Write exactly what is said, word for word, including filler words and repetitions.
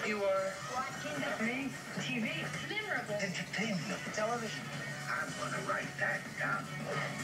You are watching me? T V. Memorable. Entertainment. Television. I'm gonna write that down.